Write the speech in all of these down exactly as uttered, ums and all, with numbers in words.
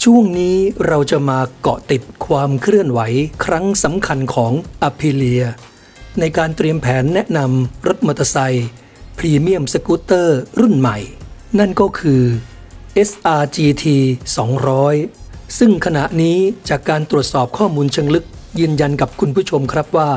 ช่วงนี้เราจะมาเกาะติดความเคลื่อนไหวครั้งสำคัญของ Aprilia ในการเตรียมแผนแนะนำรถมอเตอร์ไซค์พรีเมียมสกูตเตอร์รุ่นใหม่นั่นก็คือ เอส อาร์ จี ที สองร้อย ซึ่งขณะนี้จากการตรวจสอบข้อมูลเชิงลึกยืนยันกับคุณผู้ชมครับว่า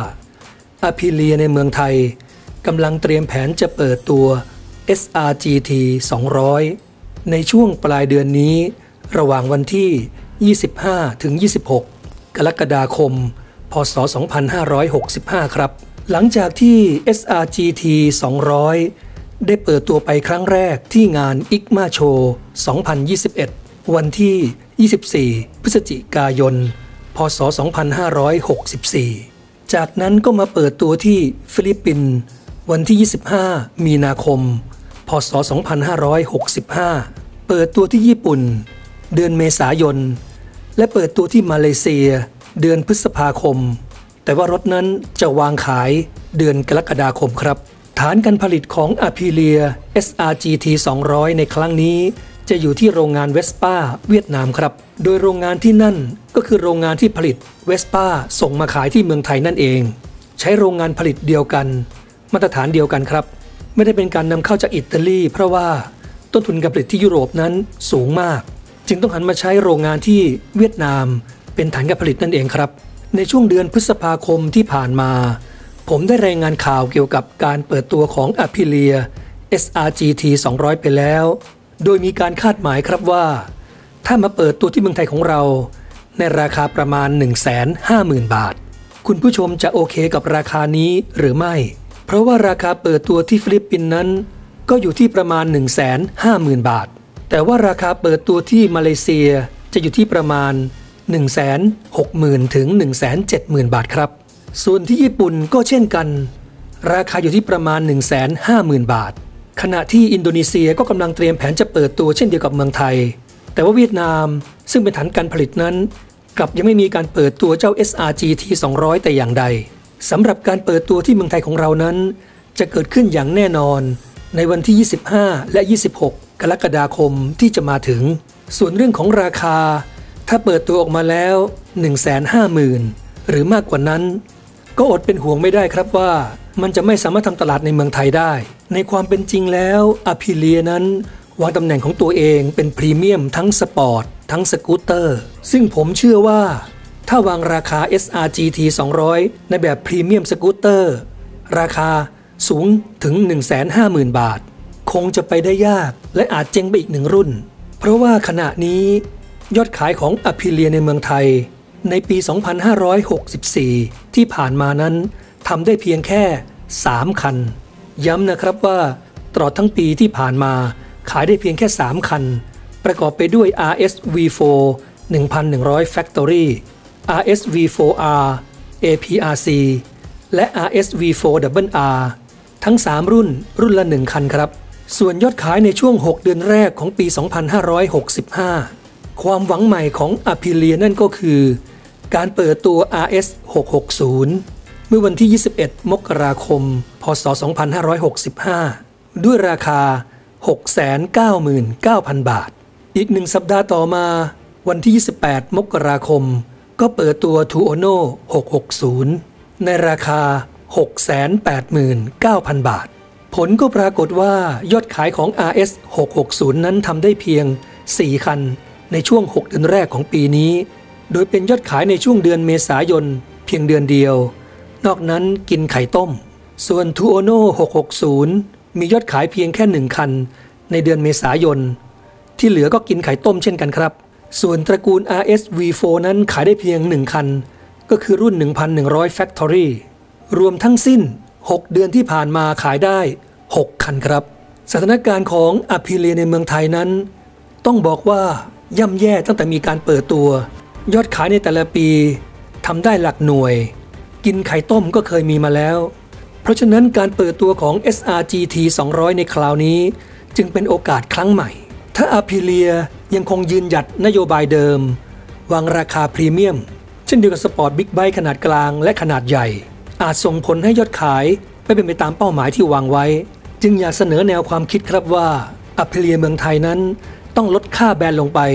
Aprilia ในเมืองไทยกำลังเตรียมแผนจะเปิดตัว เอส อาร์ จี ที สองร้อย ในช่วงปลายเดือนนี้ระหว่างวันที่ ยี่สิบห้าถึงยี่สิบหก กรกฎาคม พ.ศ. สองพันห้าร้อยหกสิบห้า ครับหลังจากที่ เอส อาร์ จี ที สองร้อย ได้เปิดตัวไปครั้งแรกที่งาน ไอ ซี เอ็ม เอ Show สองพันยี่สิบเอ็ด วันที่ ยี่สิบสี่ พฤศจิกายน พ.ศ. สองพันห้าร้อยหกสิบสี่ จากนั้นก็มาเปิดตัวที่ฟิลิปปินส์วันที่ ยี่สิบห้า มีนาคม พ.ศ. สองพันห้าร้อยหกสิบห้า เปิดตัวที่ญี่ปุ่นเดือนเมษายนและเปิดตัวที่มาเลเซียเดือนพฤษภาคมแต่ว่ารถนั้นจะวางขายเดือนกรกฎาคมครับฐานการผลิตของ Aprilia เอส อาร์ จี ที สองร้อย ในครั้งนี้จะอยู่ที่โรงงาน Vespa เวียดนามครับโดยโรงงานที่นั่นก็คือโรงงานที่ผลิต Vespa ส่งมาขายที่เมืองไทยนั่นเองใช้โรงงานผลิตเดียวกันมาตรฐานเดียวกันครับไม่ได้เป็นการนำเข้าจากอิตาลีเพราะว่าต้นทุนการผลิตที่ยุโรปนั้นสูงมากจึงต้องหันมาใช้โรงงานที่เวียดนามเป็นฐานการผลิตนั่นเองครับในช่วงเดือนพฤษภาคมที่ผ่านมาผมได้รายงานข่าวเกี่ยวกับการเปิดตัวของ Aprilia เอส อาร์ จี ที สองร้อย ไปแล้วโดยมีการคาดหมายครับว่าถ้ามาเปิดตัวที่เมืองไทยของเราในราคาประมาณ หนึ่งแสนห้าหมื่น บาทคุณผู้ชมจะโอเคกับราคานี้หรือไม่เพราะว่าราคาเปิดตัวที่ฟิลิปปินส์นั้นก็อยู่ที่ประมาณ หนึ่งแสนห้าหมื่น บาทแต่ว่าราคาเปิดตัวที่มาเลเซียจะอยู่ที่ประมาณ หนึ่งแสนหกหมื่น ถึง หนึ่งแสนเจ็ดหมื่น บาทครับส่วนที่ญี่ปุ่นก็เช่นกันราคาอยู่ที่ประมาณ หนึ่งแสนห้าหมื่น บาทขณะที่อินโดนีเซียก็กำลังเตรียมแผนจะเปิดตัวเช่นเดียวกับเมืองไทยแต่ว่าเวียดนามซึ่งเป็นฐานการผลิตนั้นกลับยังไม่มีการเปิดตัวเจ้า เอส อาร์ จี ที สองร้อย แต่อย่างใดสำหรับการเปิดตัวที่เมืองไทยของเรานั้นจะเกิดขึ้นอย่างแน่นอนในวันที่ ยี่สิบห้า และ ยี่สิบหก กรกฎาคมที่จะมาถึงส่วนเรื่องของราคาถ้าเปิดตัวออกมาแล้ว หนึ่งแสนห้าหมื่น หรือมากกว่านั้นก็อดเป็นห่วงไม่ได้ครับว่ามันจะไม่สามารถทำตลาดในเมืองไทยได้ในความเป็นจริงแล้ว Aprilia นั้นวางตำแหน่งของตัวเองเป็นพรีเมียมทั้งสปอร์ตทั้งสกูตเตอร์ซึ่งผมเชื่อว่าถ้าวางราคา เอส อาร์ จี ที สองร้อย ในแบบพรีเมียมสกูตเตอร์ราคาสูงถึง หนึ่งแสนห้าหมื่น บาทคงจะไปได้ยากและอาจเจ๊งไปอีกหนึ่งรุ่นเพราะว่าขณะนี้ยอดขายของ Aprilia ในเมืองไทยในปี สองพันห้าร้อยหกสิบสี่ ที่ผ่านมานั้นทำได้เพียงแค่ สาม คันย้ำนะครับว่าตลอดทั้งปีที่ผ่านมาขายได้เพียงแค่ สาม คันประกอบไปด้วย อาร์ เอส วี โฟร์ หนึ่งพันหนึ่งร้อย Factory อาร์ เอส วี โฟร์ อาร์ เอ พี อาร์ ซี และ อาร์ เอส วี โฟร์ ดับเบิลยู อาร์ ทั้ง สาม รุ่นรุ่นละ หนึ่ง คันครับส่วนยอดขายในช่วง หก เดือนแรกของปี สองพันห้าร้อยหกสิบห้า ความหวังใหม่ของ Aprilia นั่นก็คือการเปิดตัว อาร์ เอส หกหกศูนย์ เมื่อวันที่ ยี่สิบเอ็ด มกราคม พ.ศ. สองพันห้าร้อยหกสิบห้า ด้วยราคา หกแสนเก้าหมื่นเก้าพัน บาทอีกหนึ่งสัปดาห์ต่อมาวันที่ ยี่สิบแปด มกราคมก็เปิดตัว Tuono หกหกศูนย์ ในราคา หกแสนแปดหมื่นเก้าพัน บาทผลก็ปรากฏว่ายอดขายของ อาร์ เอส หกหกศูนย์ นั้นทำได้เพียง สี่ คันในช่วง หก เดือนแรกของปีนี้โดยเป็นยอดขายในช่วงเดือนเมษายนเพียงเดือนเดียวนอกนั้นกินไข่ต้มส่วน Tuono หกหกศูนย์ มียอดขายเพียงแค่หนึ่งคันในเดือนเมษายนที่เหลือก็กินไข่ต้มเช่นกันครับส่วนตระกูล อาร์ เอส วี โฟร์ นั้นขายได้เพียงหนึ่งคันก็คือรุ่น หนึ่งพันหนึ่งร้อย Factory รวมทั้งสิ้นหกเดือนที่ผ่านมาขายได้หกคันครับสถานการณ์ของ Aprilia ในเมืองไทยนั้นต้องบอกว่าย่ำแย่ตั้งแต่มีการเปิดตัวยอดขายในแต่ละปีทำได้หลักหน่วยกินไข่ต้มก็เคยมีมาแล้วเพราะฉะนั้นการเปิดตัวของ เอส อาร์ จี ที สองร้อย ในคราวนี้จึงเป็นโอกาสครั้งใหม่ถ้า Aprilia ยังคงยืนหยัดนโยบายเดิมวางราคาพรีเมียมเช่นเดียวกับสปอร์ตบิ๊กไบค์ขนาดกลางและขนาดใหญ่อาจส่งผลให้ยอดขายไม่เป็นไปตามเป้าหมายที่วางไว้จึงอยากเสนอแนวความคิดครับว่า Aprilia เมืองไทยนั้นต้องลดค่าแบรนด์ลงไป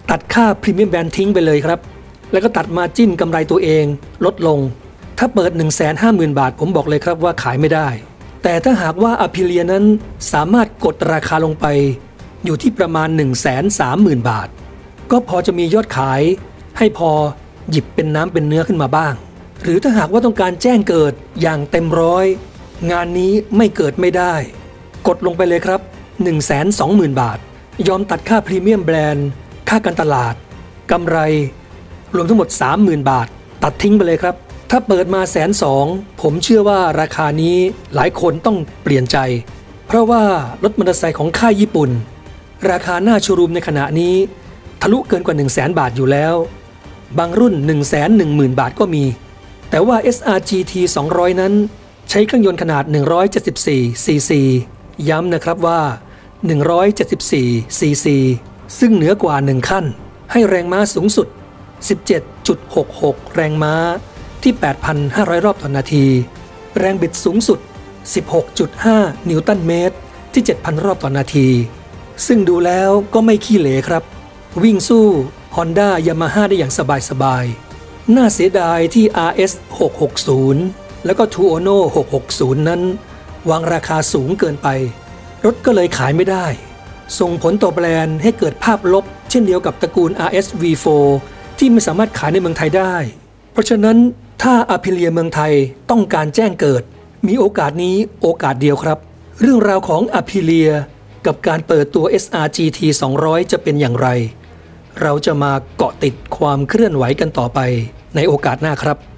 ตัดค่าพรีเมียมแบรนด์ทิ้งไปเลยครับแล้วก็ตัดมาจิ้นกำไรตัวเองลดลงถ้าเปิด หนึ่งแสนห้าหมื่น บาทผมบอกเลยครับว่าขายไม่ได้แต่ถ้าหากว่า Aprilia นั้นสามารถกดราคาลงไปอยู่ที่ประมาณ หนึ่งแสนสามหมื่น บาทก็พอจะมียอดขายให้พอหยิบเป็นน้ำเป็นเนื้อขึ้นมาบ้างหรือถ้าหากว่าต้องการแจ้งเกิดอย่างเต็มร้อยงานนี้ไม่เกิดไม่ได้กดลงไปเลยครับ หนึ่งแสนสองหมื่น บาทยอมตัดค่าพรีเมียมแบรนด์ค่าการตลาดกำไรรวมทั้งหมด สามหมื่น บาทตัดทิ้งไปเลยครับถ้าเปิดมาแสนสองผมเชื่อว่าราคานี้หลายคนต้องเปลี่ยนใจเพราะว่ารถมอเตอร์ไซค์ของค่ายญี่ปุ่นราคาหน้าโชว์รูมในขณะนี้ทะลุเกินกว่า หนึ่งแสน บาทอยู่แล้วบางรุ่น หนึ่งแสนหนึ่งหมื่น บาทก็มีแต่ว่า เอส อาร์ จี ที สองร้อย นั้นใช้เครื่องยนต์ขนาดหนึ่งร้อยเจ็ดสิบสี่ ซี ซี ย้ำนะครับว่าหนึ่งร้อยเจ็ดสิบสี่ ซี ซี ซึ่งเหนือกว่าหนึ่งขั้นให้แรงม้าสูงสุด สิบเจ็ดจุดหกหก แรงม้าที่ แปดพันห้าร้อย รอบต่อนาทีแรงบิดสูงสุด สิบหกจุดห้า นิวตันเมตรที่ เจ็ดพัน รอบต่อนาทีซึ่งดูแล้วก็ไม่ขี้เหร่ครับวิ่งสู้ Honda Yamaha ได้อย่างสบายๆน่าเสียดายที่ อาร์ เอส หกหกศูนย์ แล้วก็ Tuono หกหกศูนย์ นั้นวางราคาสูงเกินไปรถก็เลยขายไม่ได้ส่งผลต่อแบรนด์ให้เกิดภาพลบเช่นเดียวกับตระกูล อาร์ เอส วี โฟร์ ที่ไม่สามารถขายในเมืองไทยได้เพราะฉะนั้นถ้า Aprilia เมืองไทยต้องการแจ้งเกิดมีโอกาสนี้โอกาสเดียวครับเรื่องราวของ Aprilia กับการเปิดตัว เอส อาร์ จี ที สองร้อย จะเป็นอย่างไรเราจะมาเกาะติดความเคลื่อนไหวกันต่อไปในโอกาสหน้าครับ